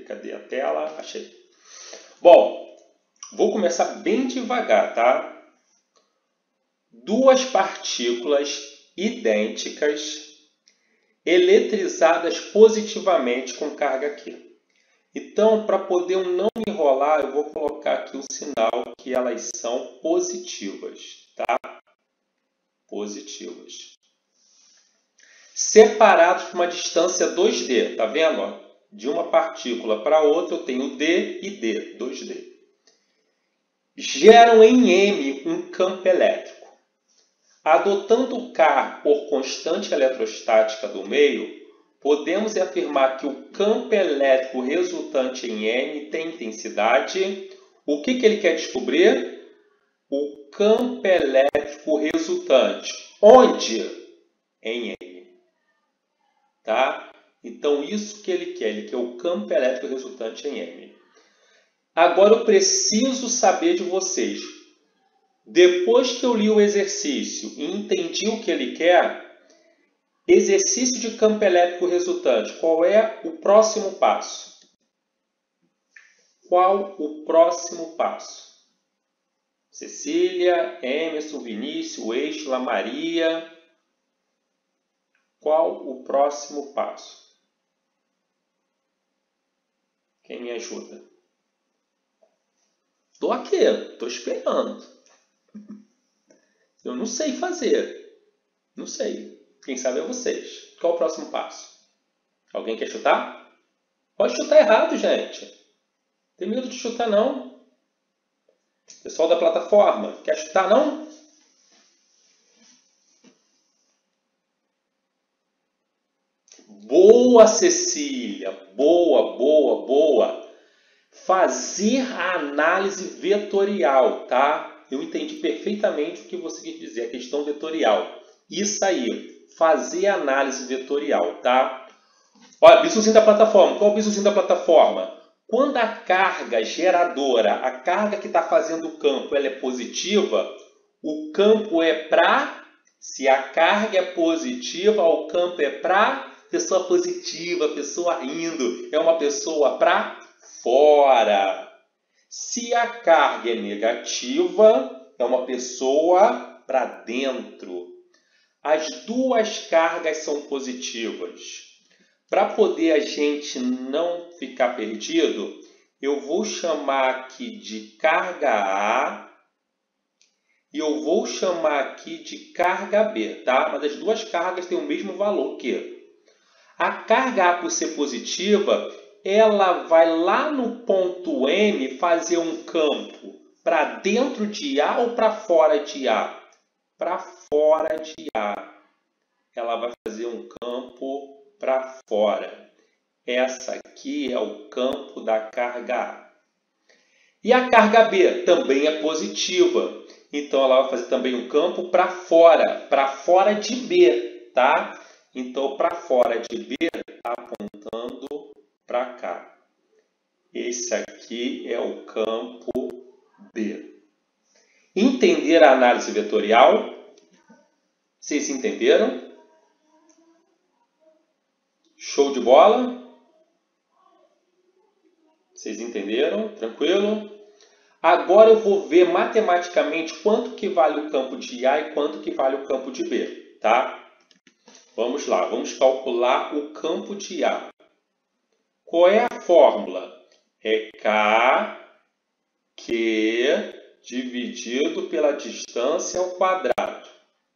Cadê a tela? Achei. Bom, vou começar bem devagar, tá? Duas partículas idênticas eletrizadas positivamente com carga Q. Então, para poder eu não me enrolar, eu vou colocar aqui o sinal que elas são positivas, tá? Positivas. Separados por uma distância 2D, tá vendo? Ó? De uma partícula para outra eu tenho D e D, 2D. Geram em M um campo elétrico. Adotando K por constante eletrostática do meio, podemos afirmar que o campo elétrico resultante em M tem intensidade. O que ele quer descobrir? O campo elétrico resultante. Onde? Em M. Tá? Então, isso que ele quer o campo elétrico resultante em M. Agora, eu preciso saber de vocês. Depois que eu li o exercício e entendi o que ele quer, exercício de campo elétrico resultante, qual é o próximo passo? Qual o próximo passo? Cecília, Emerson, Vinícius, Eixla, Maria. Qual o próximo passo? Quem me ajuda? Estou aqui, estou esperando. Eu não sei fazer. Não sei. Quem sabe é vocês. Qual o próximo passo? Alguém quer chutar? Pode chutar errado, gente. Não tem medo de chutar, não. Pessoal da plataforma, quer chutar, não? Boa, Cecília. Boa, boa, boa. Fazer a análise vetorial, tá? Eu entendi perfeitamente o que você quer dizer, a questão vetorial. Isso aí, fazer a análise vetorial, tá? Olha, bizuzinho da plataforma. Qual é o bizuzinho da plataforma? Quando a carga geradora, a carga que está fazendo o campo, ela é positiva, o campo é para... Se a carga é positiva, o campo é para pessoa positiva, pessoa indo. É uma pessoa para fora. Se a carga é negativa, é uma pessoa para dentro. As duas cargas são positivas. Para poder a gente não ficar perdido, eu vou chamar aqui de carga A e eu vou chamar aqui de carga B, tá? Mas as duas cargas têm o mesmo valor que a carga A, por ser positiva, ela vai lá no ponto M fazer um campo para dentro de A ou para fora de A? Para fora de A. Ela vai fazer um campo para fora. Essa aqui é o campo da carga A. E a carga B também é positiva. Então, ela vai fazer também um campo para fora de B, tá? Então, para fora de B, está apontando para cá. Esse aqui é o campo B. Entender a análise vetorial? Vocês entenderam? Show de bola? Vocês entenderam? Tranquilo? Agora eu vou ver matematicamente quanto que vale o campo de A e quanto que vale o campo de B, tá? Vamos lá, vamos calcular o campo de A. Qual é a fórmula? É KQ dividido pela distância ao quadrado.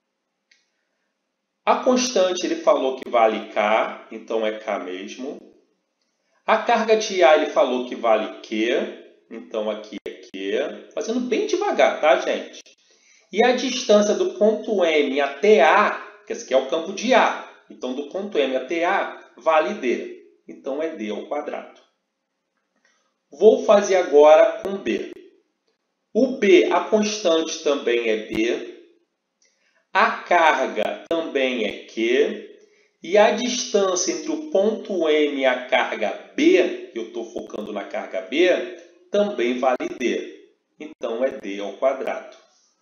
A constante ele falou que vale K, então é K mesmo. A carga de A ele falou que vale Q, então aqui é Q. Fazendo bem devagar, tá, gente? E a distância do ponto M até A, que esse aqui é o campo de A. Então, do ponto M até A, vale D. Então, é D ao quadrado. Vou fazer agora com B. O B, a constante também é B. A carga também é Q. E a distância entre o ponto M e a carga B, eu estou focando na carga B, também vale D. Então, é D ao quadrado.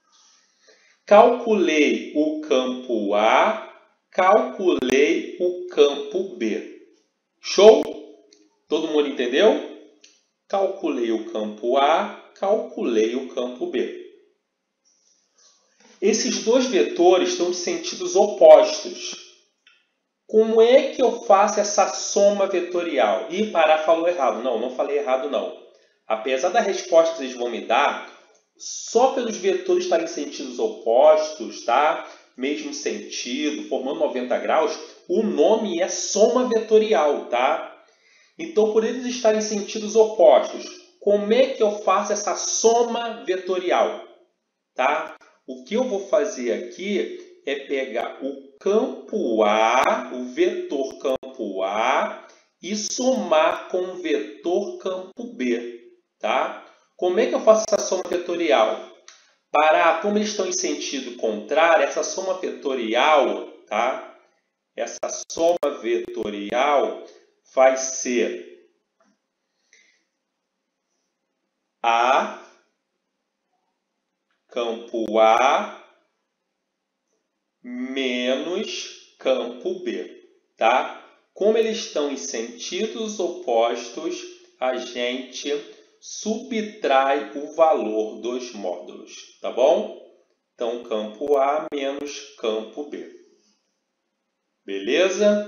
Calculei o campo A, calculei o campo B. Show? Todo mundo entendeu? Calculei o campo A, calculei o campo B. Esses dois vetores estão de sentidos opostos. Como é que eu faço essa soma vetorial? Ih, Pará falou errado. Não, não falei errado não. Apesar da resposta que vocês vão me dar, só pelos vetores estarem em sentidos opostos, tá? Mesmo sentido, formando 90 graus, o nome é soma vetorial, tá? Então, por eles estarem em sentidos opostos, como é que eu faço essa soma vetorial? Tá? O que eu vou fazer aqui é pegar o campo A, o vetor campo A, e somar com o vetor campo B. Tá? Como é que eu faço essa soma vetorial? Como eles estão em sentido contrário, essa soma vetorial, tá? Essa soma vetorial vai ser A, campo A, menos campo B, tá? Como eles estão em sentidos opostos, a gente subtrai o valor dos módulos, tá bom? Então, campo A menos campo B. Beleza?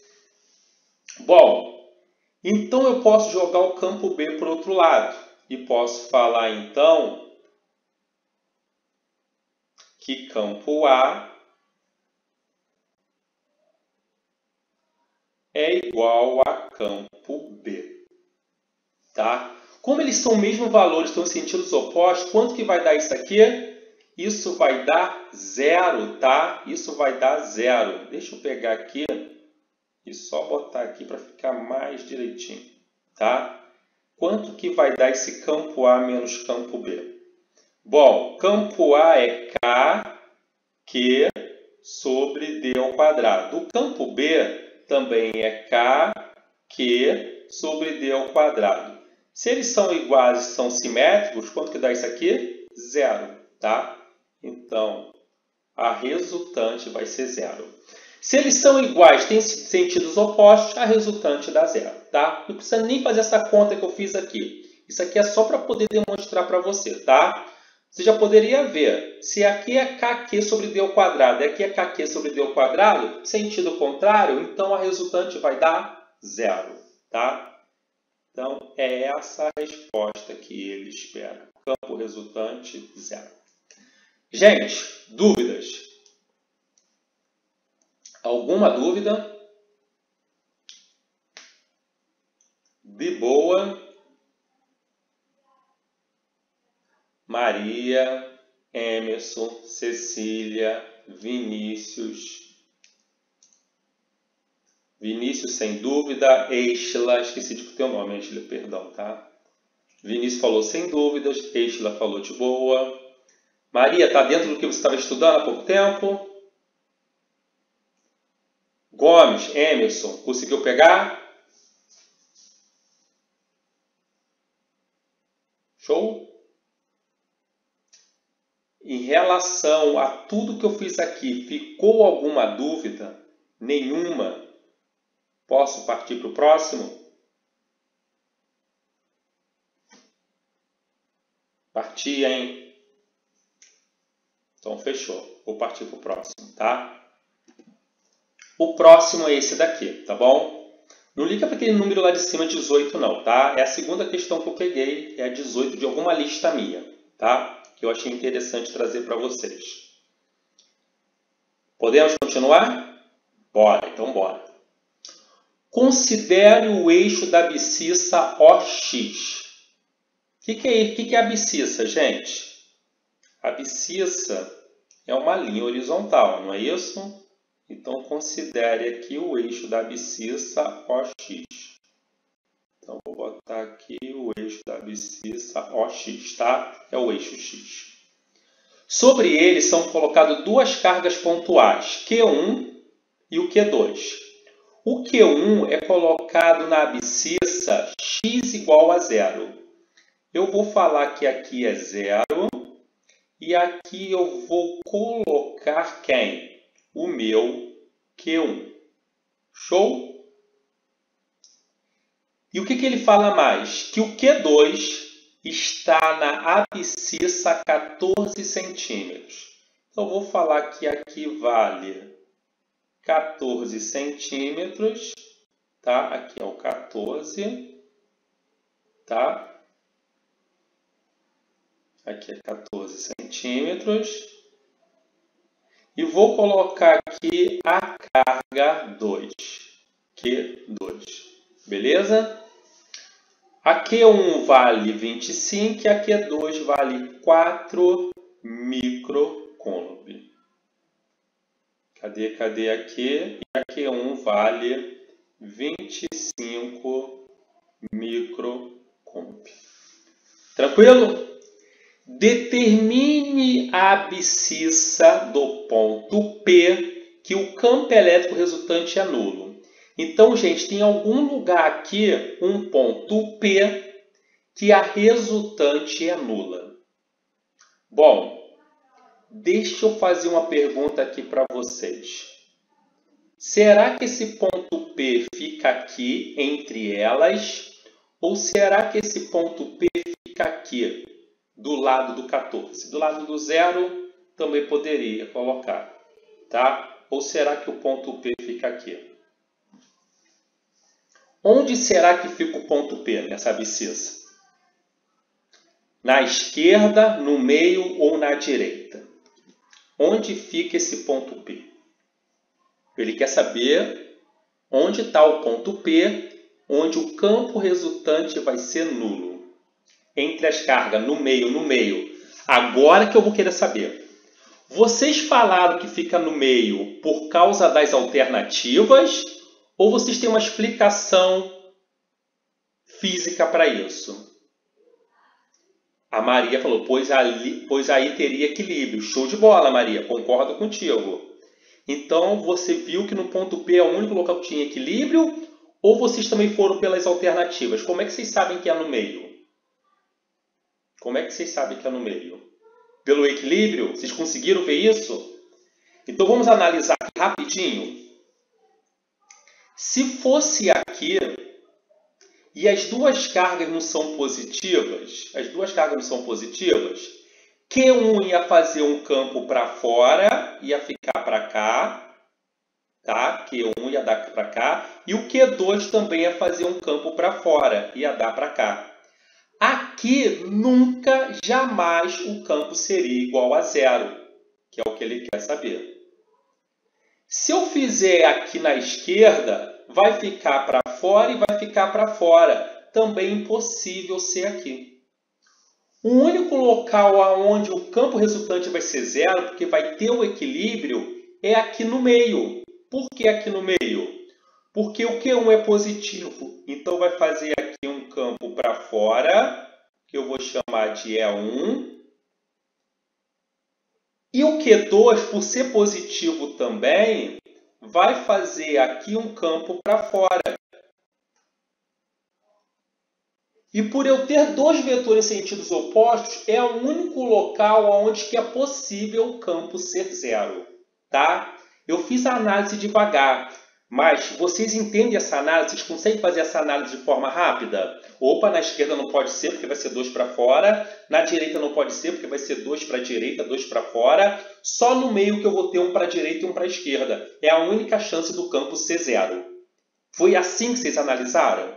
Bom, então eu posso jogar o campo B para o outro lado e posso falar então que campo A é igual a campo B, tá? Como eles são o mesmo valor, estão em sentidos opostos, quanto que vai dar isso aqui? Isso vai dar 0, tá? Isso vai dar 0. Deixa eu pegar aqui e só botar aqui para ficar mais direitinho, tá? Quanto que vai dar esse campo A menos campo B? Bom, campo A é KQ sobre D ao quadrado. O campo B também é KQ sobre D ao quadrado. Se eles são iguais e são simétricos, quanto que dá isso aqui? 0, tá? Então, a resultante vai ser 0. Se eles são iguais, têm sentidos opostos, a resultante dá 0, tá? Não precisa nem fazer essa conta que eu fiz aqui. Isso aqui é só para poder demonstrar para você, tá? Você já poderia ver, se aqui é KQ sobre D ao quadrado e aqui é KQ sobre D ao quadrado, sentido contrário, então a resultante vai dar 0, tá? Então, é essa a resposta que ele espera. Campo resultante, 0. Gente, dúvidas? Alguma dúvida? De boa. Maria, Emerson, Cecília, Vinícius. Vinícius, sem dúvida. Estela, esqueci de ter o nome, Estela, perdão, tá? Vinícius falou sem dúvidas. Estela falou de boa. Maria, está dentro do que você estava estudando há pouco tempo? Gomes, Emerson, conseguiu pegar? Show? Em relação a tudo que eu fiz aqui, ficou alguma dúvida? Nenhuma? Posso partir para o próximo? Parti, hein? Então, fechou. Vou partir para o próximo, tá? O próximo é esse daqui, tá bom? Não liga para aquele número lá de cima, 18, não, tá? É a segunda questão que eu peguei, é a 18 de alguma lista minha, tá? Que eu achei interessante trazer para vocês. Podemos continuar? Bora, então bora. Considere o eixo da abscissa OX. O que é a abscissa, gente? A abscissa é uma linha horizontal, não é isso? Então, considere aqui o eixo da abscissa OX. Então, vou botar aqui o eixo da abscissa OX, tá? É o eixo X. Sobre ele são colocadas duas cargas pontuais, Q1 e o Q2. O Q1 é colocado na abscissa x igual a 0. Eu vou falar que aqui é 0 e aqui eu vou colocar quem? O meu Q1. Show? E o que ele fala mais? Que o Q2 está na abscissa a 14 centímetros. Então, eu vou falar que aqui vale 14 centímetros, tá? Aqui é o 14, tá? Aqui é 14 centímetros. E vou colocar aqui a carga 2, Q2, beleza? A Q1 vale 25 e a Q2 vale 4 microcoulomb. Cadê aqui? E a Q1 vale 25 microcoulomb. Tranquilo? Determine a abscissa do ponto P que o campo elétrico resultante é nulo. Então, gente, tem algum lugar aqui, um ponto P, que a resultante é nula. Bom, deixa eu fazer uma pergunta aqui para vocês. Será que esse ponto P fica aqui entre elas? Ou será que esse ponto P fica aqui, do lado do 14? Do lado do 0 também poderia colocar, tá? Ou será que o ponto P fica aqui? Onde será que fica o ponto P nessa abscissa? Na esquerda, no meio ou na direita? Onde fica esse ponto P? Ele quer saber onde está o ponto P, onde o campo resultante vai ser nulo. Entre as cargas, no meio. Agora que eu vou querer saber. Vocês falaram que fica no meio por causa das alternativas ou vocês têm uma explicação física para isso? A Maria falou, pois aí teria equilíbrio. Show de bola, Maria, concordo contigo. Então, você viu que no ponto P é o único local que tinha equilíbrio ou vocês também foram pelas alternativas? Como é que vocês sabem que é no meio? Como é que vocês sabem que é no meio? Pelo equilíbrio? Vocês conseguiram ver isso? Então, vamos analisar aqui rapidinho. Se fosse aqui e as duas cargas não são positivas, Q1 ia fazer um campo para fora, ia ficar para cá, tá? Q1 ia dar para cá, e o Q2 também ia fazer um campo para fora, ia dar para cá. Aqui, nunca, jamais o campo seria igual a 0, que é o que ele quer saber. Se eu fizer aqui na esquerda, vai ficar para fora e vai ficar para fora. Também impossível ser aqui. O único local onde o campo resultante vai ser 0, porque vai ter o equilíbrio, é aqui no meio. Por que aqui no meio? Porque o Q1 é positivo, então vai fazer aqui um campo para fora, que eu vou chamar de E1. E o Q2, por ser positivo também, vai fazer aqui um campo para fora. E por eu ter dois vetores em sentidos opostos, é o único local onde que é possível o campo ser 0. Tá? Eu fiz a análise devagar. Mas vocês entendem essa análise? Vocês conseguem fazer essa análise de forma rápida? Opa, na esquerda não pode ser, porque vai ser 2 para fora. Na direita não pode ser, porque vai ser 2 para a direita, 2 para fora. Só no meio que eu vou ter um para a direita e um para a esquerda. É a única chance do campo ser 0. Foi assim que vocês analisaram?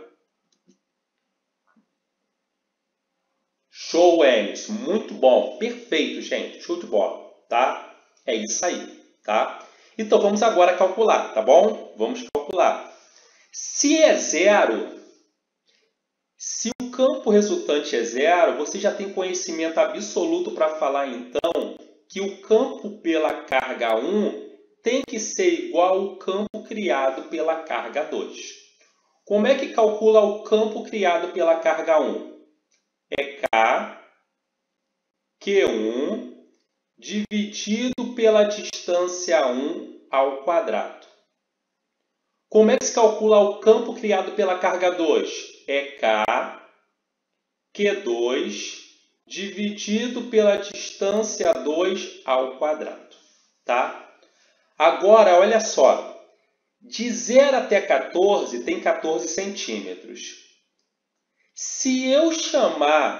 Show, Emerson. Muito bom. Perfeito, gente. Show de bola. Tá? É isso aí. Tá? Então, vamos agora calcular, tá bom? Vamos calcular. Se é 0, se o campo resultante é 0, você já tem conhecimento absoluto para falar, então, que o campo pela carga 1 tem que ser igual ao campo criado pela carga 2. Como é que calcula o campo criado pela carga 1? É K, Q1, dividido pela distância 1 ao quadrado. Como é que se calcula o campo criado pela carga 2? É K, Q2, dividido pela distância 2 ao quadrado. Tá? Agora, olha só. De 0 até 14 tem 14 centímetros. Se eu chamar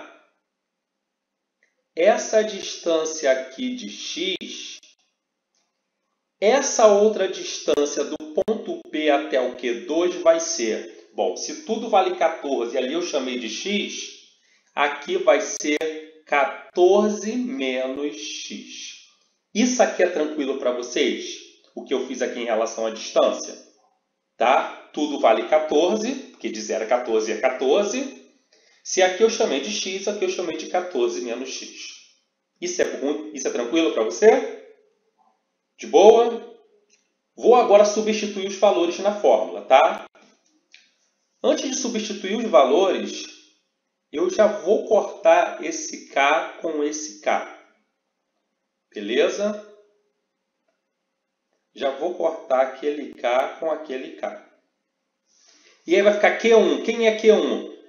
essa distância aqui de x, essa outra distância do ponto P até o Q2 vai ser, bom, se tudo vale 14 e ali eu chamei de x, aqui vai ser 14 menos x. Isso aqui é tranquilo para vocês? O que eu fiz aqui em relação à distância? Tá? Tudo vale 14, porque de 0 a 14 é 14. Se aqui eu chamei de x, aqui eu chamei de 14 menos x. Isso é tranquilo para você? De boa? Vou agora substituir os valores na fórmula, tá? Antes de substituir os valores, eu já vou cortar esse k com esse k. Beleza? Já vou cortar aquele k com aquele k. E aí vai ficar Q1. Quem é Q1?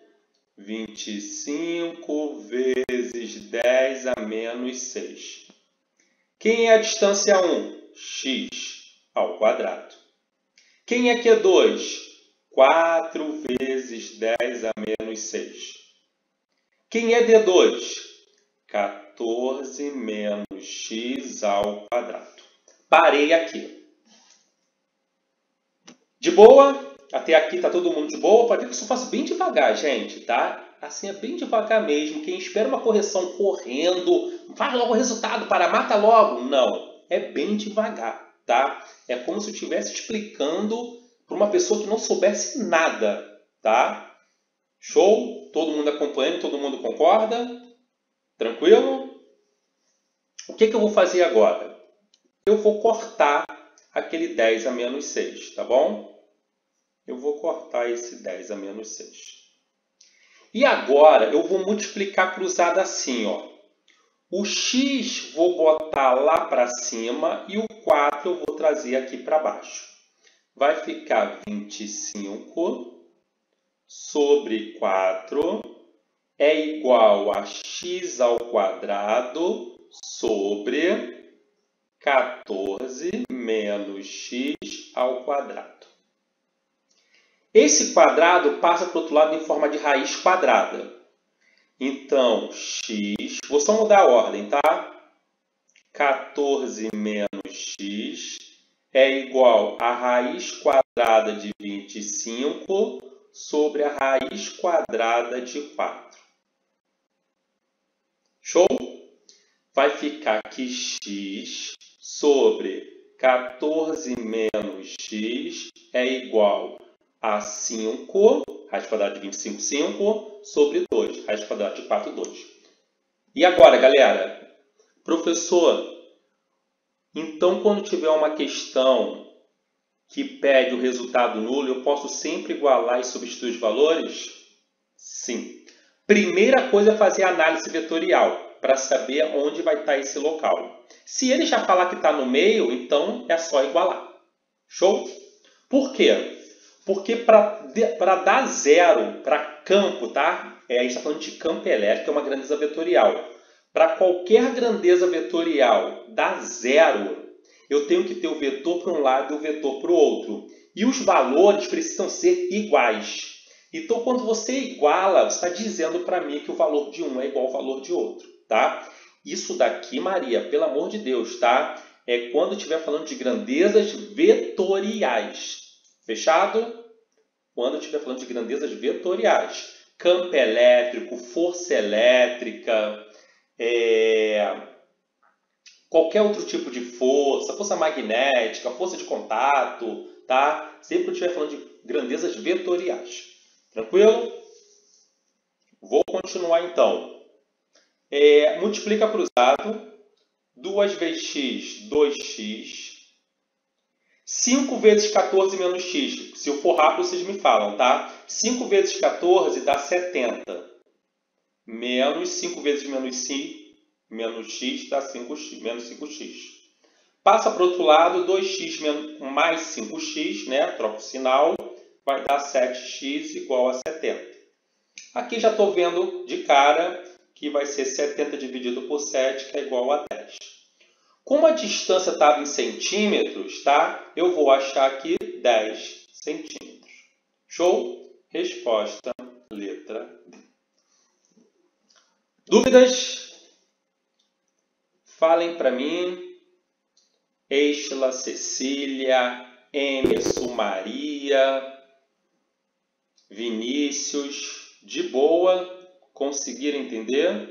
25 vezes 10 a menos 6. Quem é a distância 1? X ao quadrado. Quem é Q2? 4 vezes 10 a menos 6. Quem é D2? 14 menos x ao quadrado. Parei aqui. De boa? Até aqui está todo mundo de boa? Pode ver que eu só faço bem devagar, gente, tá? Assim é bem devagar mesmo. Quem espera uma correção correndo, faz logo o resultado, mata logo. Não, é bem devagar, tá? É como se eu estivesse explicando para uma pessoa que não soubesse nada, tá? Show? Todo mundo acompanhando, todo mundo concorda? Tranquilo? O que eu vou fazer agora? Eu vou cortar aquele 10 a menos 6, tá bom? Eu vou cortar esse 10 a menos 6. E agora eu vou multiplicar cruzado assim, ó. O x vou botar lá para cima e o 4 eu vou trazer aqui para baixo. Vai ficar 25 sobre 4 é igual a x ao quadrado sobre 14 menos x ao quadrado. Esse quadrado passa para o outro lado em forma de raiz quadrada. Então, x, vou só mudar a ordem, tá? 14 menos x é igual a raiz quadrada de 25 sobre a raiz quadrada de 4. Show? Vai ficar que x sobre 14 menos x é igual a 5, raiz quadrada de 25, 5, sobre 2, raiz quadrada de 4, 2. E agora, galera? Professor, então quando tiver uma questão que pede o resultado nulo, eu posso sempre igualar e substituir os valores? Sim. Primeira coisa é fazer a análise vetorial, para saber onde vai estar esse local. Se ele já falar que está no meio, então é só igualar. Show? Por quê? Porque para dar zero para campo, tá? A gente está falando de campo elétrico, que é uma grandeza vetorial. Para qualquer grandeza vetorial dar zero, eu tenho que ter o vetor para um lado e o vetor para o outro. E os valores precisam ser iguais. Então, quando você iguala, você está dizendo para mim que o valor de um é igual ao valor de outro, tá? Isso daqui, Maria, pelo amor de Deus, tá? É quando estiver falando de grandezas vetoriais. Fechado? Quando eu estiver falando de grandezas vetoriais. Campo elétrico, força elétrica, qualquer outro tipo de força, força magnética, força de contato, tá? Sempre que eu estiver falando de grandezas vetoriais. Tranquilo? Vou continuar então. Multiplica cruzado. 2 vezes x, 2x. 5 vezes 14 menos x. Se eu for rápido, vocês me falam, tá? 5 vezes 14 dá 70. Menos 5 vezes menos x dá 5x, menos 5x. Passa para o outro lado, 2x mais 5x, né? Troca o sinal, vai dar 7x igual a 70. Aqui já estou vendo de cara que vai ser 70 dividido por 7, que é igual a 10. Como a distância estava em centímetros, tá? Eu vou achar aqui 10 centímetros. Show? Resposta, letra D. Dúvidas? Falem para mim. Estela, Cecília, Emerson, Maria, Vinícius, de boa, conseguiram entender?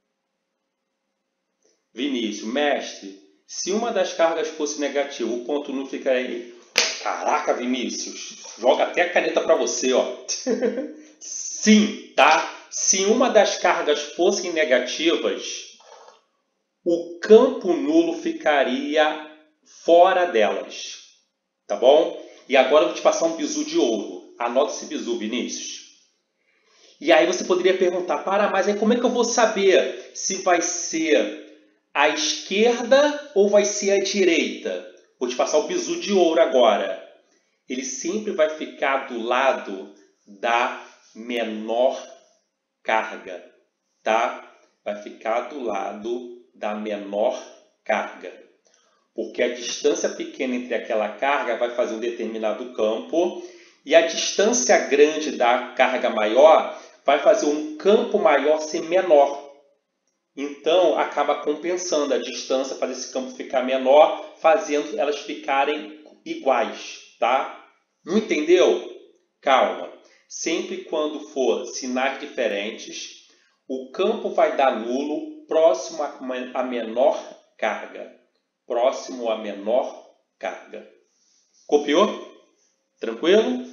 Vinícius, mestre, se uma das cargas fosse negativa, o ponto nu ficaria... Caraca, Vinícius, joga até a caneta para você, ó. Sim, tá? Se uma das cargas fossem negativas, o campo nulo ficaria fora delas, tá bom? E agora eu vou te passar um bizu de ouro. Anota esse bizu, Vinícius. E aí você poderia perguntar, mas aí como é que eu vou saber se vai ser a esquerda ou vai ser a direita? Vou te passar o bizu de ouro agora. Ele sempre vai ficar do lado da menor carga, tá? Vai ficar do lado da menor carga. Porque a distância pequena entre aquela carga vai fazer um determinado campo e a distância grande da carga maior vai fazer um campo maior ser menor. Então, acaba compensando a distância para esse campo ficar menor, fazendo elas ficarem iguais, tá? Não entendeu? Calma. Sempre quando for sinais diferentes, o campo vai dar nulo próximo à menor carga. Próximo à menor carga. Copiou? Tranquilo?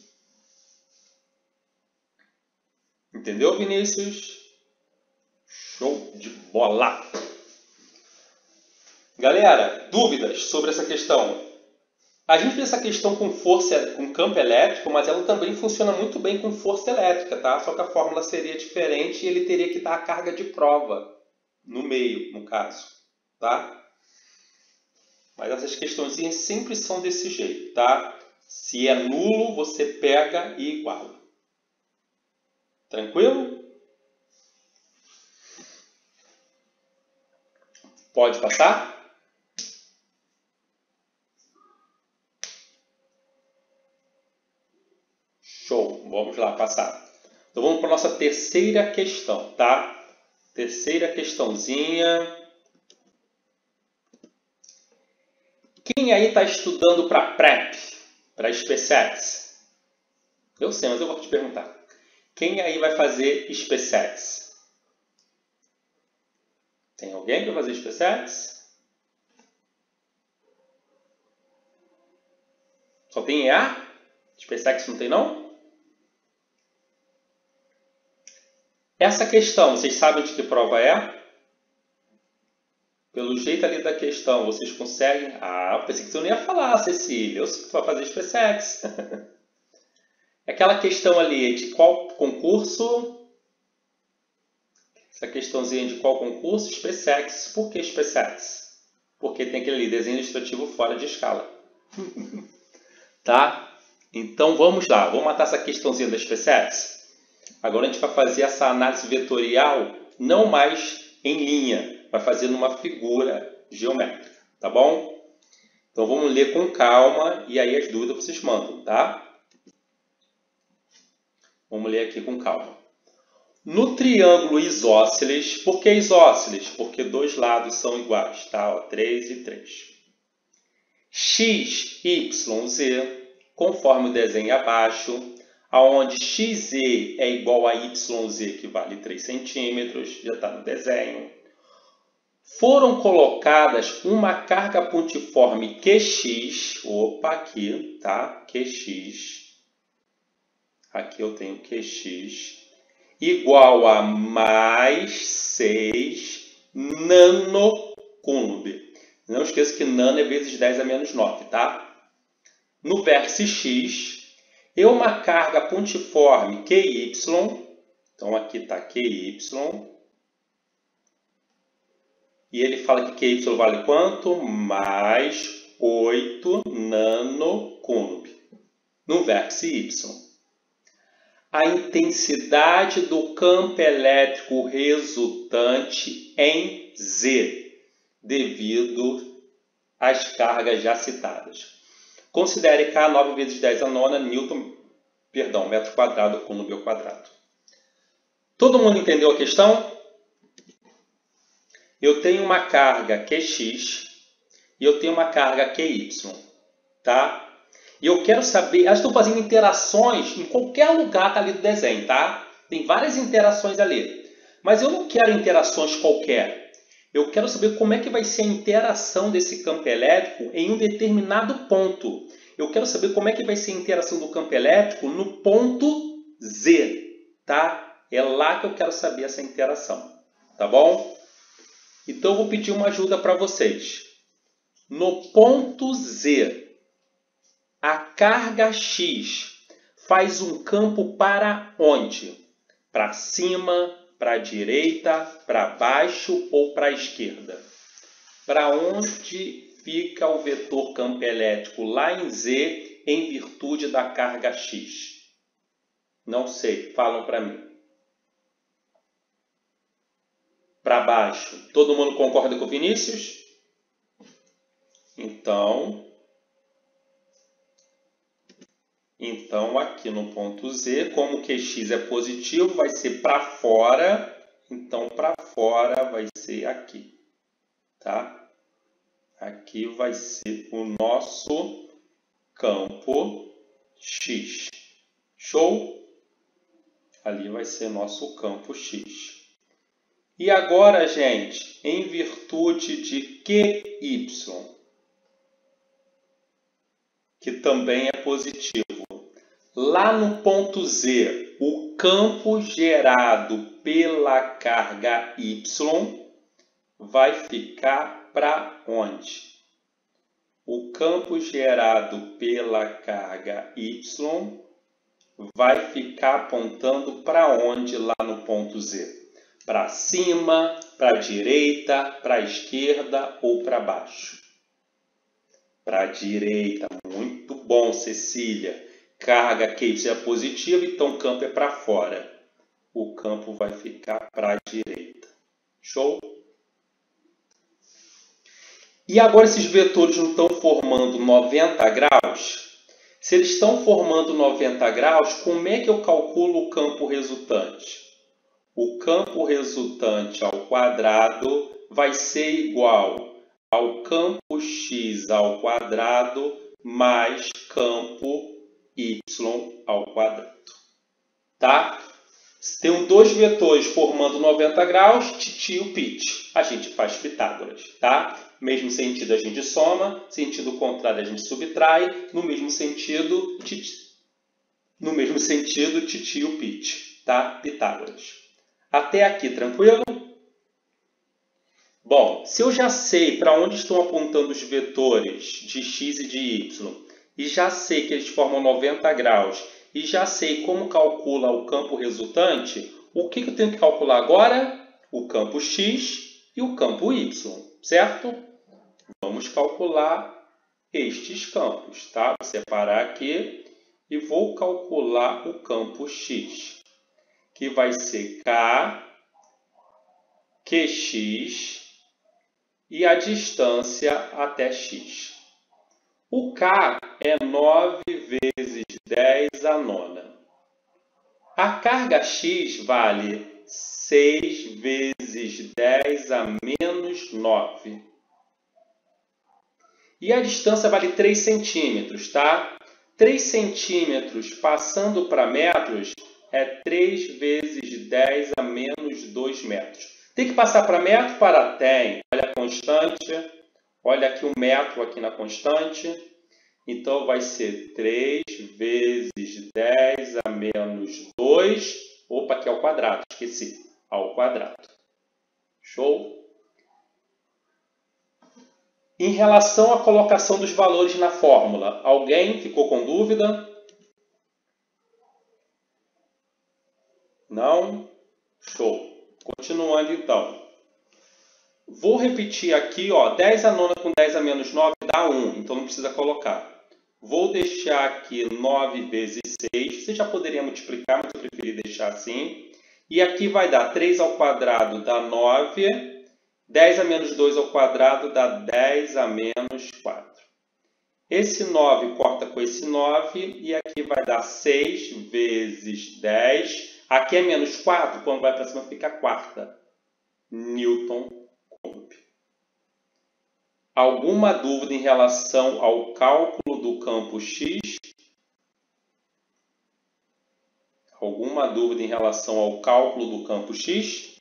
Entendeu, Vinícius? Show de bola! Galera, dúvidas sobre essa questão? A gente vê essa questão com força, com campo elétrico, mas ela também funciona muito bem com força elétrica, tá? Só que a fórmula seria diferente e ele teria que dar a carga de prova no meio, no caso, tá? Mas essas questõezinhas sempre são desse jeito, tá? Se é nulo, você pega e iguala. Tranquilo? Pode passar? Show, vamos lá, passar. Então vamos para a nossa terceira questão, tá? Terceira questãozinha. Quem aí está estudando para PrEP, para SpaceX? Eu sei, mas eu vou te perguntar. Quem aí vai fazer SpaceX? Tem alguém para fazer SpaceX? Só tem EA? SpaceX não tem não? Essa questão, vocês sabem de que prova é? Pelo jeito ali da questão, vocês conseguem... Ah, pensei que você não ia falar, Cecília. Eu sei que tu vai fazer SpaceX. Aquela questão ali de qual concurso? Essa questãozinha de qual concurso? SpaceX. Por que SpaceX? Porque tem aquele desenho ilustrativo fora de escala. Tá? Então vamos lá. Vamos matar essa questãozinha da SpaceX. Agora a gente vai fazer essa análise vetorial não mais em linha. Vai fazer numa figura geométrica, tá bom? Então vamos ler com calma e aí as dúvidas vocês mandam, tá? Vamos ler aqui com calma. No triângulo isósceles, por que isósceles? Porque dois lados são iguais, tá? Ó, 3 e 3. X, Y, Z, conforme o desenho abaixo, onde XZ é igual a YZ, que vale 3 centímetros, já está no desenho. Foram colocadas uma carga pontiforme QX, opa, aqui, tá? QX, aqui eu tenho QX, igual a mais 6 nanocúlomb. Não esqueça que nano é vezes 10 a menos 9, tá? No vértice X, e uma carga pontiforme QY, então aqui está QY, e ele fala que QY vale quanto? Mais 8 nanocúlomb. No vértice Y. A intensidade do campo elétrico resultante em Z, devido às cargas já citadas. Considere K 9 vezes 10 a nona metro quadrado, cúlomb ao quadrado. Todo mundo entendeu a questão? eu tenho uma carga QX e eu tenho uma carga QY, tá? E eu quero saber, elas estão fazendo interações em qualquer lugar ali do desenho, tá? Tem várias interações ali. Mas eu não quero interações qualquer. Eu quero saber como é que vai ser a interação desse campo elétrico em um determinado ponto. Eu quero saber como é que vai ser a interação do campo elétrico no ponto Z, tá? É lá que eu quero saber essa interação, tá bom? Então eu vou pedir uma ajuda para vocês. No ponto Z, a carga X faz um campo para onde? Para cima, para a direita, para baixo ou para a esquerda? Para onde fica o vetor campo elétrico lá em Z em virtude da carga X? Não sei, falam para mim. Para baixo. Todo mundo concorda com o Vinícius? Então, aqui no ponto Z, como QX é positivo, vai ser para fora. Então, para fora vai ser aqui, tá? Aqui vai ser o nosso campo X. Show? Ali vai ser nosso campo X. E agora, gente, em virtude de QY, que também é positivo. Lá no ponto Z, o campo gerado pela carga Y vai ficar para onde? O campo gerado pela carga Y vai ficar apontando para onde lá no ponto Z? Para cima, para a direita, para a esquerda ou para baixo? Para a direita. Muito bom, Cecília. Carga QY é positiva, então o campo é para fora. O campo vai ficar para a direita. Show? E agora esses vetores não estão formando 90 graus? Se eles estão formando 90 graus, como é que eu calculo o campo resultante? O campo resultante ao quadrado vai ser igual ao campo x ao quadrado mais campo y ao quadrado. Tá? Se tem dois vetores formando 90 graus, titio pitch. A gente faz Pitágoras, tá? Mesmo sentido a gente soma, sentido contrário a gente subtrai, no mesmo sentido titio pitch, tá? Pitágoras. Até aqui, tranquilo? Bom, se eu já sei para onde estão apontando os vetores de x e de y, e já sei que eles formam 90 graus, e já sei como calcula o campo resultante, o que eu tenho que calcular agora? O campo x e o campo y, certo? Vamos calcular estes campos, tá? Vou separar aqui e vou calcular o campo x, que vai ser K, QX e a distância até x. O K é 9 vezes 10 à nona. A carga x vale 6 vezes 10 a menos 9. E a distância vale 3 centímetros, tá? 3 centímetros passando para metros é 3 vezes 10 a menos 2 metros. Tem que passar para metro? Tem. Olha a constante. Olha aqui o metro aqui na constante. Então, vai ser 3 vezes 10 a menos 2. Opa, aqui é ao quadrado. Esqueci. Ao quadrado. Show? Em relação à colocação dos valores na fórmula, alguém ficou com dúvida? Não? Show. Continuando então. Vou repetir aqui, ó, 10 à nona com 10 a menos 9 dá 1, então não precisa colocar. Vou deixar aqui 9 vezes 6, você já poderia multiplicar, mas eu preferi deixar assim. E aqui vai dar 3 ao quadrado dá 9, 10 a menos 2 ao quadrado dá 10 a menos 4. Esse 9 corta com esse 9 e aqui vai dar 6 vezes 10. Aqui é menos 4, quando vai para cima fica quarta. Newton com Alguma dúvida em relação ao cálculo do campo X? Alguma dúvida em relação ao cálculo do campo X?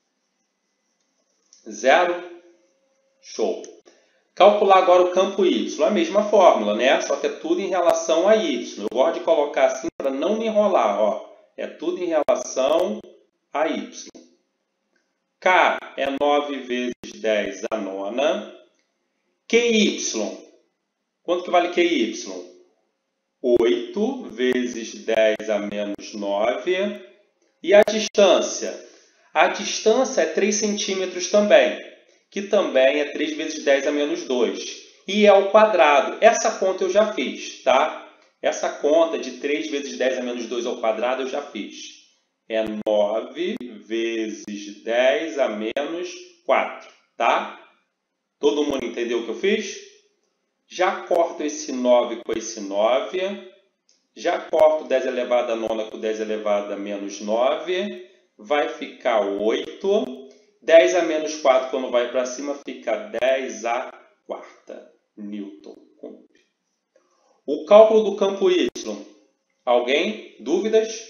Zero? Show! Calcular agora o campo Y, a mesma fórmula, né? Só que é tudo em relação a Y. Eu gosto de colocar assim para não me enrolar, ó. É tudo em relação a Y. K é 9 vezes 10 a nona. QY. Quanto que vale QY? 8 vezes 10 a menos 9. E a distância? A distância é 3 centímetros também, que também é 3 vezes 10 a menos 2. E é ao quadrado. Essa conta eu já fiz, tá? Essa conta de 3 vezes 10 a menos 2 ao quadrado eu já fiz. É 9 vezes 10 a menos 4, tá? Todo mundo entendeu o que eu fiz? Já corto esse 9 com esse 9. Já corto 10 elevado a nona com 10 elevado a menos 9. Vai ficar 8. 10 a menos 4, quando vai para cima, fica 10 a quarta Newton Coulomb. O cálculo do campo Y. Alguém? Dúvidas?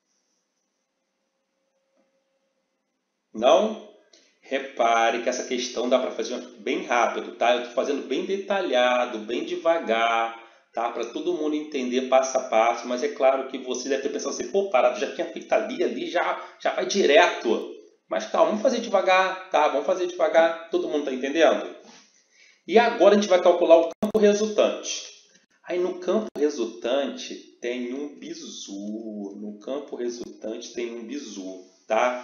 Não? Repare que essa questão dá para fazer bem rápido, tá? Eu estou fazendo bem detalhado, bem devagar, tá? Para todo mundo entender passo a passo, mas é claro que você deve ter pensado assim, pô, Parado, já tinha feito ali já vai direto. Mas calma, vamos fazer devagar, tá? Vamos fazer devagar, todo mundo está entendendo? E agora a gente vai calcular o campo resultante. Aí no campo resultante tem um bizu, no campo resultante tem um bizu, tá?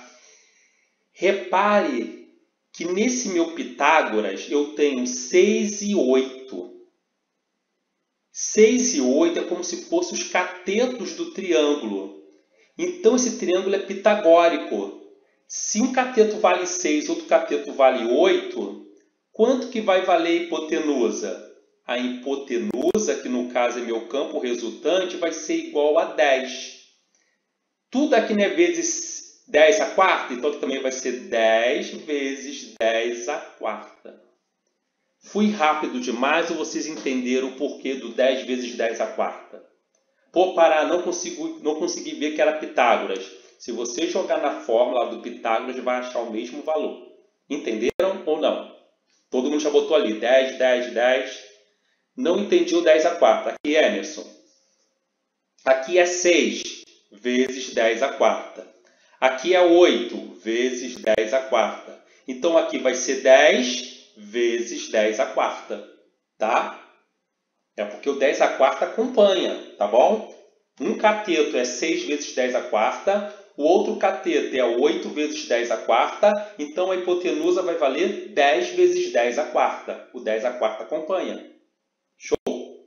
Repare que nesse meu Pitágoras eu tenho 6 e 8. 6 e 8 é como se fossem os catetos do triângulo. Então esse triângulo é pitagórico. Se um cateto vale 6, outro cateto vale 8, quanto que vai valer a hipotenusa? A hipotenusa, que no caso é meu campo resultante, vai ser igual a 10. Tudo aqui não é vezes 10 a quarta, então aqui também vai ser 10 vezes 10 a quarta. Fui rápido demais ou vocês entenderam o porquê do 10 vezes 10 a quarta? Pô, Pará, não consegui ver que era Pitágoras. Se você jogar na fórmula do Pitágoras, vai achar o mesmo valor. Entenderam ou não? Todo mundo já botou ali 10, 10, 10. Não entendi o 10 a quarta. Aqui, Emerson. Aqui é 6 vezes 10 a quarta. Aqui é 8 vezes 10 a quarta. Então, aqui vai ser 10 vezes 10 a quarta. Tá? É porque o 10 a quarta acompanha, tá bom? Um cateto é 6 vezes 10 a quarta, o outro cateto é 8 vezes 10 a quarta, então a hipotenusa vai valer 10 vezes 10 a quarta. O 10 a quarta acompanha. Show!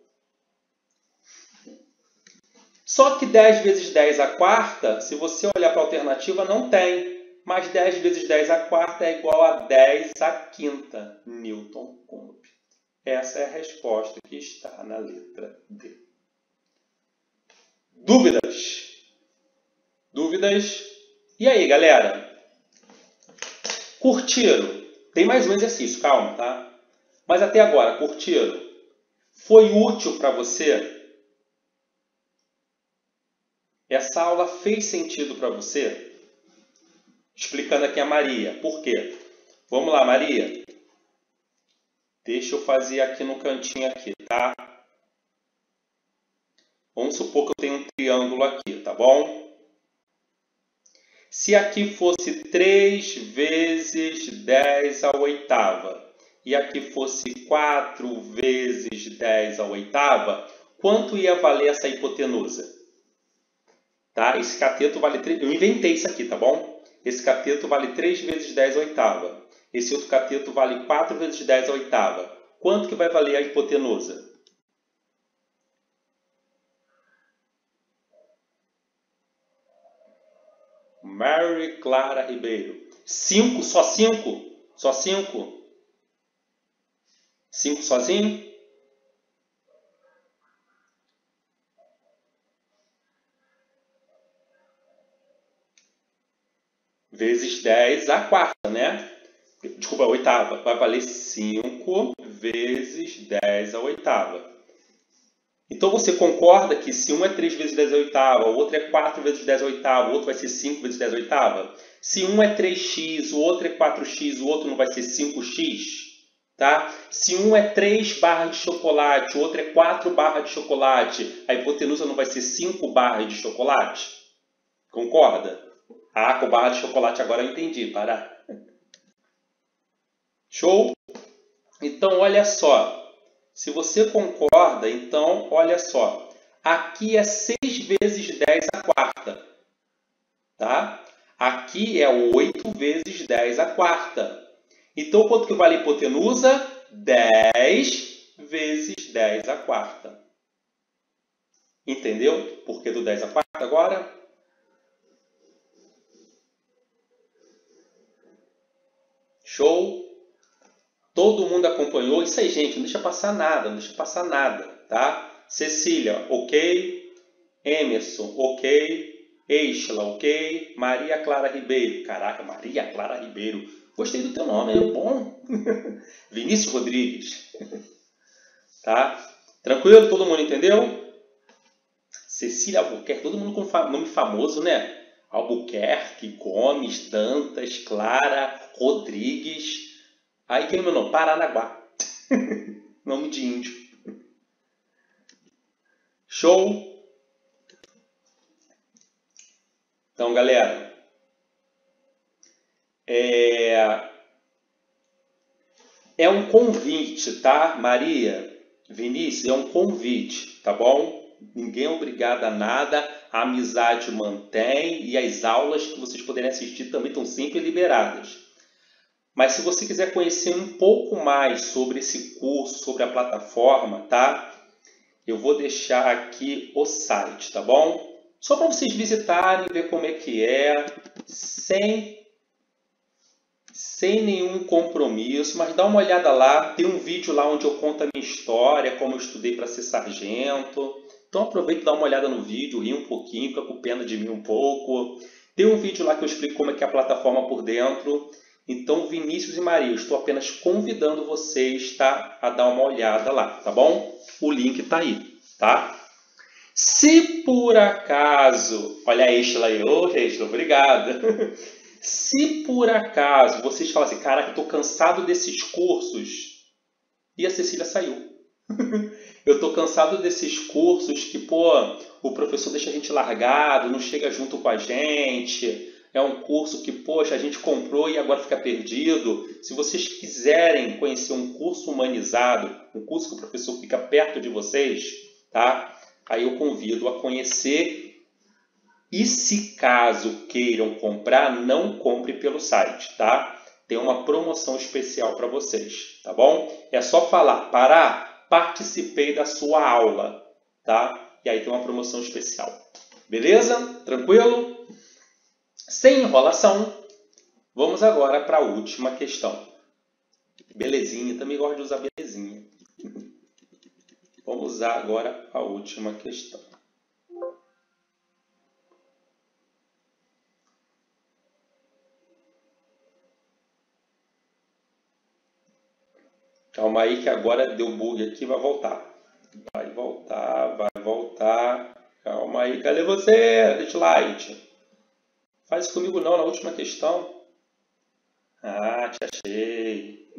Só que 10 vezes 10 a quarta, se você olhar para a alternativa, não tem. Mas 10 vezes 10 a quarta é igual a 10 a quinta Newton Coulomb. Essa é a resposta que está na letra D. Dúvidas? Dúvidas? E aí, galera? Curtiram? Tem mais um exercício, calma, tá? Mas até agora, curtiram? Foi útil para você? Essa aula fez sentido para você? Explicando aqui a Maria. Por quê? Vamos lá, Maria. Deixa eu fazer aqui no cantinho aqui, tá? Vamos supor que eu tenho um triângulo aqui, tá bom? Se aqui fosse 3 vezes 10 à oitava e aqui fosse 4 vezes 10 à oitava, quanto ia valer essa hipotenusa? Tá? Esse cateto vale 3... Eu inventei isso aqui, tá bom? Esse cateto vale 3 vezes 10 à oitava. Esse outro cateto vale 4 vezes 10 à oitava. Quanto que vai valer a hipotenusa? Mary Clara Ribeiro. 5? Só 5? Só 5? 5 sozinho? Vezes 10 à quarta, né? Desculpa, a oitava. Vai valer 5 vezes 10 à oitava. Então, você concorda que se um é 3 vezes 10 à oitava, o outro é 4 vezes 10 à oitava, o outro vai ser 5 vezes 10 à oitava? Se um é 3x, o outro é 4x, o outro não vai ser 5x? Tá? Se um é 3 barras de chocolate, o outro é 4 barras de chocolate, a hipotenusa não vai ser 5 barras de chocolate? Concorda? Ah, com barra de chocolate agora eu entendi, para. Show? Então, olha só. Se você concorda, então, olha só. Aqui é 6 vezes 10 à quarta. Tá? Aqui é 8 vezes 10 à quarta. Então, quanto que vale a hipotenusa? 10 vezes 10 à quarta. Entendeu? Por que do 10 à quarta agora? Show? Todo mundo acompanhou? Isso aí, gente, não deixa passar nada, não deixa passar nada, tá? Cecília, ok. Emerson, ok. Eixla, ok. Maria Clara Ribeiro. Caraca, Maria Clara Ribeiro. Gostei do teu nome, é bom. Vinícius Rodrigues. Tá? Tranquilo? Todo mundo entendeu? Cecília Albuquerque, todo mundo com nome famoso, né? Albuquerque, Gomes, Dantas, Clara, Rodrigues. Aí quem é meu nome? Paranaguá. Nome de índio. Show? Então, galera, é um convite, tá? Maria, Vinícius, é um convite, tá bom? Ninguém é obrigado a nada, a amizade mantém e as aulas que vocês puderem assistir também estão sempre liberadas. Mas se você quiser conhecer um pouco mais sobre esse curso, sobre a plataforma, tá? Eu vou deixar aqui o site, tá bom? Só para vocês visitarem, ver como é que é, sem nenhum compromisso, mas dá uma olhada lá. Tem um vídeo lá onde eu conto a minha história, como eu estudei para ser sargento. Então aproveita e dá uma olhada no vídeo, ri um pouquinho, fica com pena de mim um pouco. Tem um vídeo lá que eu explico como é que é a plataforma por dentro. Então, Vinícius e Maria, eu estou apenas convidando vocês, tá, a dar uma olhada lá, tá bom? O link está aí, tá? Se por acaso, olha a Eixla aí, ô Eixla, obrigado. Se por acaso vocês falam assim, caraca, eu estou cansado desses cursos, e a Cecília saiu. Eu estou cansado desses cursos que, pô, o professor deixa a gente largado, não chega junto com a gente. É um curso que, poxa, a gente comprou e agora fica perdido. Se vocês quiserem conhecer um curso humanizado, um curso que o professor fica perto de vocês, tá? Aí eu convido a conhecer. E se caso queiram comprar, não compre pelo site, tá? Tem uma promoção especial para vocês, tá bom? É só falar, Pará, participei da sua aula, tá? E aí tem uma promoção especial. Beleza? Tranquilo? Sem enrolação, vamos agora para a última questão. Belezinha, também gosto de usar belezinha. Vamos usar agora a última questão. Calma aí que agora deu bug aqui, vai voltar. Vai voltar, vai voltar. Calma aí, cadê você, Slide? Faz isso comigo não, na última questão. Ah, te achei.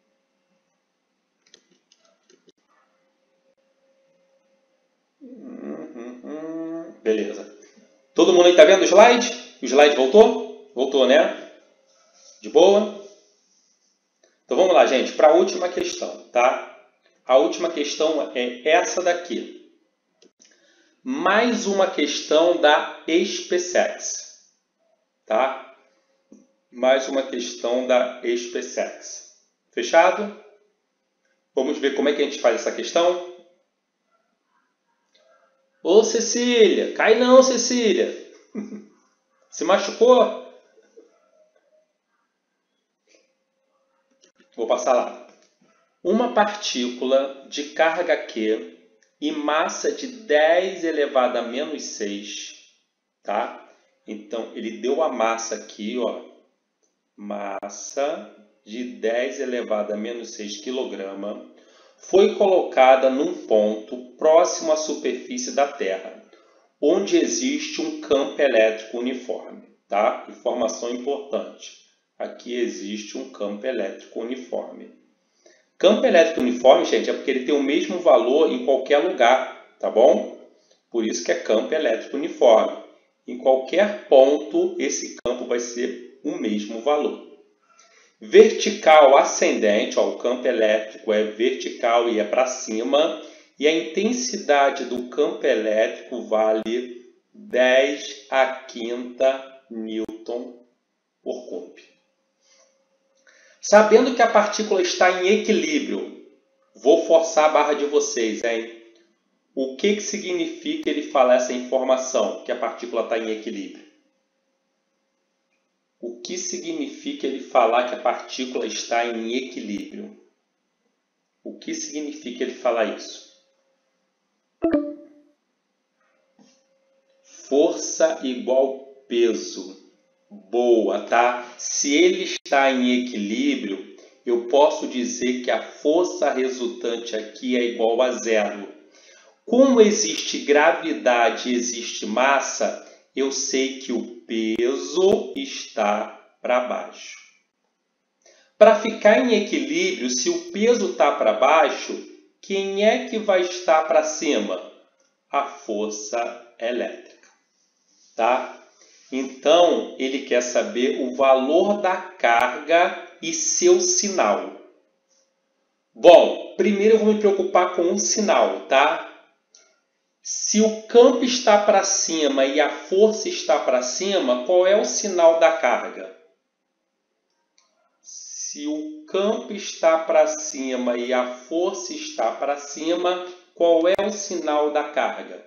Beleza. Todo mundo aí tá vendo o slide? O slide voltou? Voltou, né? De boa? Então vamos lá, gente, para a última questão, tá? A última questão é essa daqui. Mais uma questão da SpaceX, tá? Mais uma questão da SpaceX. Fechado? Vamos ver como é que a gente faz essa questão? Ô, Cecília! Cai não, Cecília! Se machucou? Vou passar lá. Uma partícula de carga Q e massa de 10 elevado a menos 6, tá? Então, ele deu a massa aqui, ó. Massa de 10 elevado a menos 6 kg foi colocada num ponto próximo à superfície da Terra, onde existe um campo elétrico uniforme. Tá? Informação importante. Aqui existe um campo elétrico uniforme. Campo elétrico uniforme, gente, é porque ele tem o mesmo valor em qualquer lugar, tá bom? Por isso que é campo elétrico uniforme. Em qualquer ponto, esse campo vai ser o mesmo valor. Vertical ascendente, ó, o campo elétrico é vertical e é para cima, e a intensidade do campo elétrico vale 10 a quinta Newton por Coulomb. Sabendo que a partícula está em equilíbrio, vou forçar a barra de vocês, hein? O que significa ele falar essa informação, que a partícula está em equilíbrio? O que significa ele falar que a partícula está em equilíbrio? O que significa ele falar isso? Força igual peso. Boa, tá? Se ele está em equilíbrio, eu posso dizer que a força resultante aqui é igual a zero. Como existe gravidade e existe massa, eu sei que o peso está para baixo. Para ficar em equilíbrio, se o peso está para baixo, quem é que vai estar para cima? A força elétrica. Tá? Então, ele quer saber o valor da carga e seu sinal. Bom, primeiro eu vou me preocupar com o sinal, tá? Se o campo está para cima e a força está para cima, qual é o sinal da carga? Se o campo está para cima e a força está para cima, qual é o sinal da carga?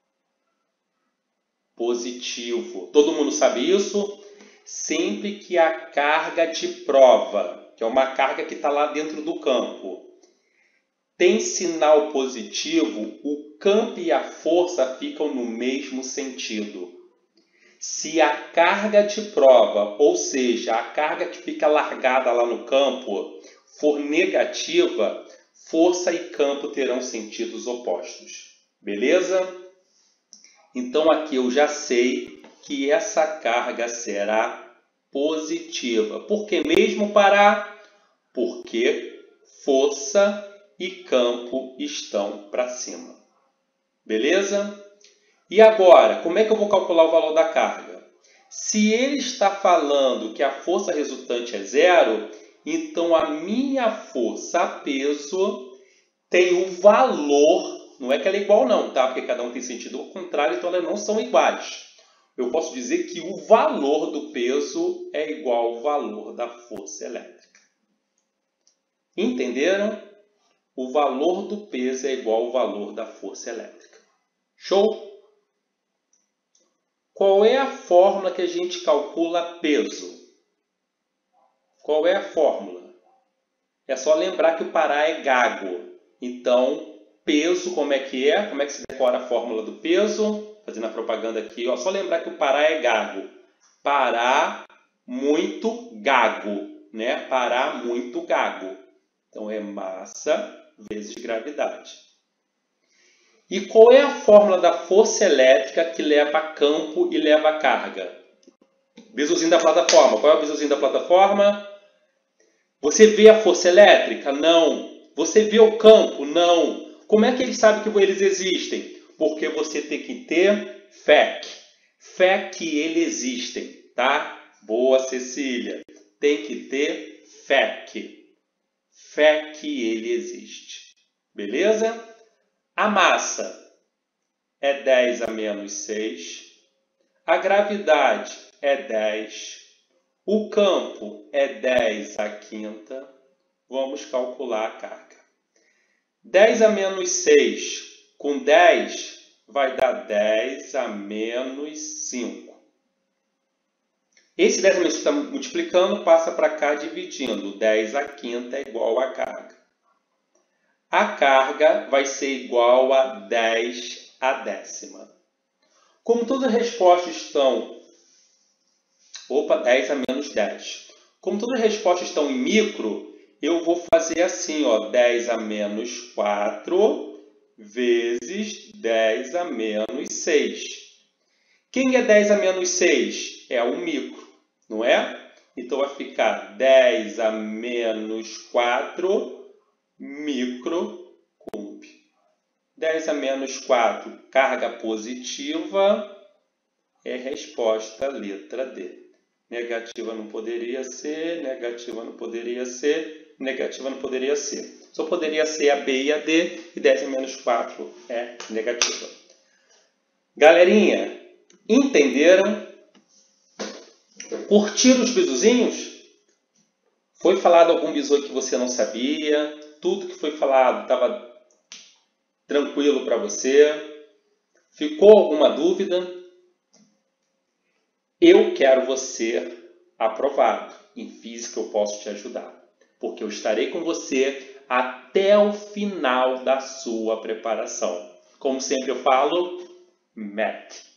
Positivo. Todo mundo sabe isso? Sempre que a carga de prova, que é uma carga que está lá dentro do campo, tem sinal positivo, o campo e a força ficam no mesmo sentido. Se a carga de prova, ou seja, a carga que fica largada lá no campo, for negativa, força e campo terão sentidos opostos. Beleza? Então aqui eu já sei que essa carga será positiva. Por que mesmo parar? Porque força e campo estão para cima. Beleza? E agora, como é que eu vou calcular o valor da carga? Se ele está falando que a força resultante é zero, então a minha força a peso tem o valor, não é que ela é igual não, tá? Porque cada um tem sentido ao contrário, então elas não são iguais. Eu posso dizer que o valor do peso é igual ao valor da força elétrica. Entenderam? O valor do peso é igual ao valor da força elétrica. Show? Qual é a fórmula que a gente calcula peso? Qual é a fórmula? É só lembrar que o Pará é gago. Então, peso, como é que é? Como é que se decora a fórmula do peso? Fazendo a propaganda aqui, ó. Só lembrar que o Pará é gago. Pará muito gago, né? Pará muito gago. Então, é massa vezes gravidade. E qual é a fórmula da força elétrica que leva a campo e leva a carga? Bizuzinho da plataforma. Qual é o bizuzinho da plataforma? Você vê a força elétrica? Não. Você vê o campo? Não. Como é que ele sabe que eles existem? Porque você tem que ter fé. Fé que eles existem, tá? Boa, Cecília. Tem que ter fé. Fé que ele existe. Beleza? A massa é 10 a menos 6. A gravidade é 10. O campo é 10 a quinta. Vamos calcular a carga. 10 a menos 6 com 10 vai dar 10 a menos 5. Esse 10 a menos 5 está multiplicando, passa para cá dividindo. 10 a quinta é igual a carga. A carga vai ser igual a 10 a décima. Como todas as respostas estão... 10 a menos 10. Como todas as respostas estão em micro, eu vou fazer assim, ó, 10 a menos 4 vezes 10 a menos 6. Quem é 10 a menos 6? É um micro, não é? Então vai ficar 10 a menos 4 microcoulomb. 10 a menos 4, carga positiva, é resposta letra D. Negativa não poderia ser, negativa não poderia ser, negativa não poderia ser. Só poderia ser a B e a D, e 10 a menos 4 é negativa. Galerinha, entenderam? Curtiram os bizuzinhos? Foi falado algum bizu que você não sabia? Tudo que foi falado estava tranquilo para você? Ficou alguma dúvida? Eu quero você aprovado. Em física eu posso te ajudar, porque eu estarei com você até o final da sua preparação. Como sempre eu falo, MEC.